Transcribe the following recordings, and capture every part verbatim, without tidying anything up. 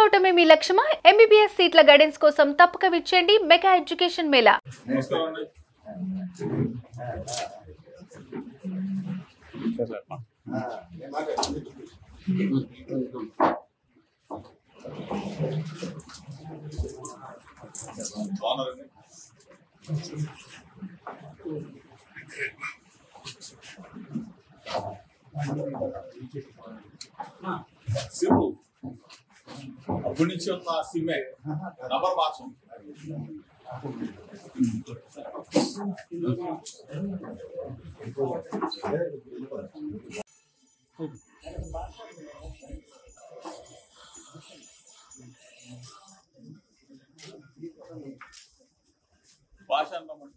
అవటమే మీ లక్ష్యమా? MBBS సీట్ల guidance కోసం తప్పక విచ్చేయండి మెగా ఎడ్యుకేషన్ మేళా. సిమ్ అప్పటి నుంచి ఉన్న సిమ్మే నంబర్ మార్చం భాష అన్నమాట.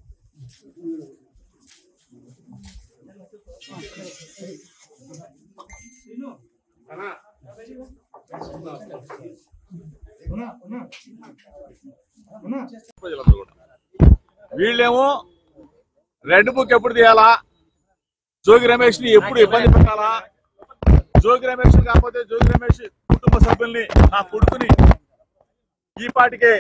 వీళ్ళేమో రెడ్ బుక్ ఎప్పుడు తీయాలా, జోగి రమేష్ ని ఎప్పుడు ఇబ్బంది పెట్టాలా, జోగి రమేష్ కాకపోతే జోగి రమేష్ కుటుంబ సభ్యుల్ని నా కొడుకుని ఈ పాటికే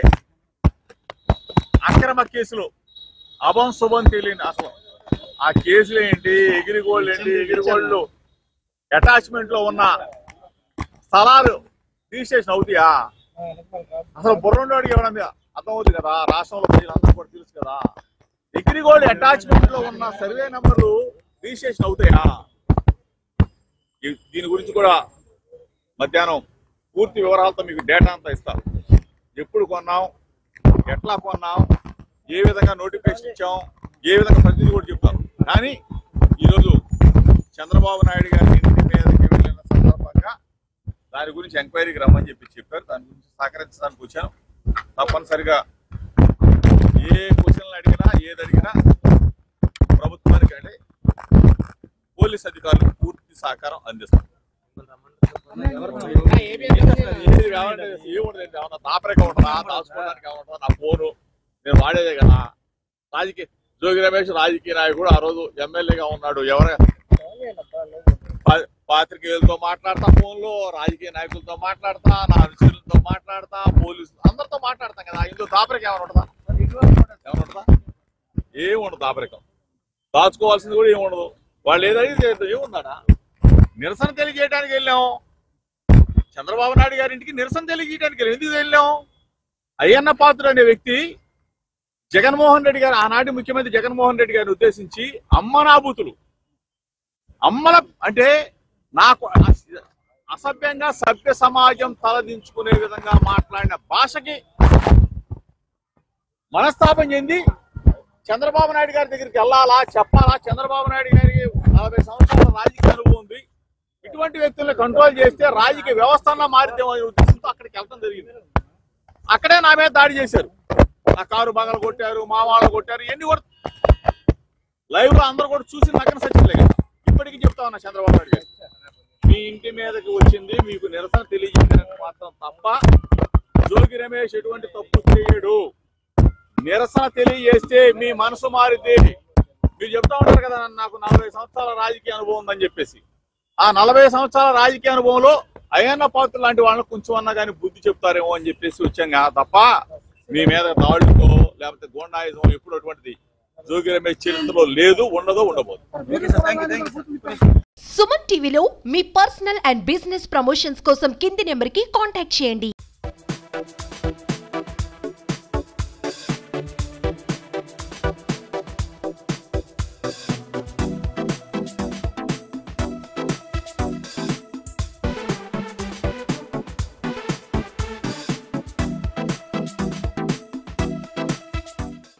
అక్రమ కేసులు అభం శుభం తెలియని అసలు ఆ కేసులు ఏంటి, ఎగిరిగోళ్ళు ఏంటి, ఎగిరిగోళ్ళు అటాచ్మెంట్ లో ఉన్న స్థలాలు రిజిస్ట్రేషన్ అవుతాయా? అసలు బుర్రండోడికి ఎవరైనా అర్థం అవుతుంది కదా, రాష్ట్రంలో ప్రజలందరూ కూడా తెలుసు కదా. ఎగిరిగోళ్ళు అటాచ్మెంట్ లో ఉన్న సర్వే నంబర్లు రిజిస్ట్రేషన్ అవుతాయా? దీని గురించి కూడా మధ్యాహ్నం పూర్తి వివరాలతో మీకు డేటా అంతా ఇస్తారు. ఎప్పుడు కొన్నాం, ఎట్లా కొన్నాం, ఏ విధంగా నోటిఫికేషన్ ఇచ్చాం, ఏ విధంగా ప్రతిదీ కూడా చెప్తారు. కానీ ఈరోజు చంద్రబాబు నాయుడు గారి ఇంటి మీదకి వెళ్ళిన సందర్భంగా దాని గురించి ఎంక్వైరీకి రమ్మని చెప్పి చెప్పారు. దాని గురించి సహకరించడానికి వచ్చాను. తప్పనిసరిగా ఏ క్వశ్చన్లు అడిగినా ఏది అడిగినా ప్రభుత్వానికి అంటే పోలీస్ అధికారులకు పూర్తి సహకారం అందిస్తారు. ఏముండదు, ఏమన్నా దాపరిక ఉంటుందా, దాచుకోవడానికి ఏమంటుందా? నా ఫోను నేను వాడేదే కదా. రాజకీయ జోగి రమేష్ రాజకీయ నాయకుడు, ఆ రోజు ఎమ్మెల్యేగా ఉన్నాడు. ఎవరు పాత్రికేయులతో మాట్లాడతా, ఫోన్లో రాజకీయ నాయకులతో మాట్లాడతా, నా అనుచరులతో మాట్లాడతా, పోలీసులు అందరితో మాట్లాడతాం కదా. ఇందులో దాపరికం ఏమైనా ఉంటుందా? ఏమైనా ఉంటుందా? ఏముండదు దాపరికం. దాచుకోవాల్సింది కూడా ఏముండదు. వాళ్ళు ఏదైతే ఏముందా? నిరసన తెలియజేయడానికి వెళ్ళాం. చంద్రబాబు నాయుడు గారి ఇంటికి నిరసన తెలియజేయడానికి వెళ్ళాం. ఎందుకు వెళ్ళాం? అయ్యన్న పాత్రుడు అనే వ్యక్తి జగన్మోహన్ రెడ్డి గారు, ఆనాటి ముఖ్యమంత్రి జగన్మోహన్ రెడ్డి గారిని ఉద్దేశించి అమ్మనాబూతులు, అమ్మల అంటే నాకు అసభ్యంగా సభ్య సమాజం తలదించుకునే విధంగా మాట్లాడిన భాషకి మనస్తాపం చెంది చంద్రబాబు నాయుడు గారి దగ్గరికి వెళ్ళాలా, చెప్పాలా? చంద్రబాబు నాయుడు గారికి నలభై సంవత్సరాల రాజకీయ అనుభవం ఉంది. ఇటువంటి వ్యక్తులను కంట్రోల్ చేస్తే రాజకీయ వ్యవస్థ మారిద్దాం అనే ఉద్దేశంతో అక్కడికి వెళ్ళడం జరిగింది. అక్కడే నా మీద దాడి చేశారు. నా కారు బాగా కొట్టారు, మా వాళ్ళు కొట్టారు. ఎన్ని కూడా లైవ్ లో అందరూ కూడా చూసి నగ్గన సత్యంలే కదా. ఇప్పటికీ చెప్తా ఉన్నా చంద్రబాబు నాయుడు గారు, మీ ఇంటి మీదకి వచ్చింది మీకు నిరసన తెలియజేయడానికి మాత్రం తప్ప జోగి రమేష్ ఎటువంటి తప్పు చేయడు. నిరసన తెలియజేస్తే మీ మనసు మారిద్ది. మీరు చెప్తా ఉంటారు కదా, నాకు నలభై సంవత్సరాల రాజకీయ అనుభవం ఉందని చెప్పేసి. ఆ నలభై సంవత్సరాల రాజకీయ అనుభవంలో అయ్యన్న పాత్రుడు లాంటి వాళ్ళని కొంచెం అన్నా కానీ బుద్ధి చెప్తారేమో అని చెప్పేసి వచ్చాం తప్ప మీ మీద దాడులతో లేకపోతే గోండాయిజం ఎప్పుడు అటువంటిది జోగి రమేష్ చరిత్రలో లేదు, ఉండదో, ఉండబోదు. సుమన్ టీవీలో మీ పర్సనల్ అండ్ బిజినెస్ ప్రమోషన్స్ కోసం కింది నెంబర్ కి కాంటాక్ట్ చేయండి.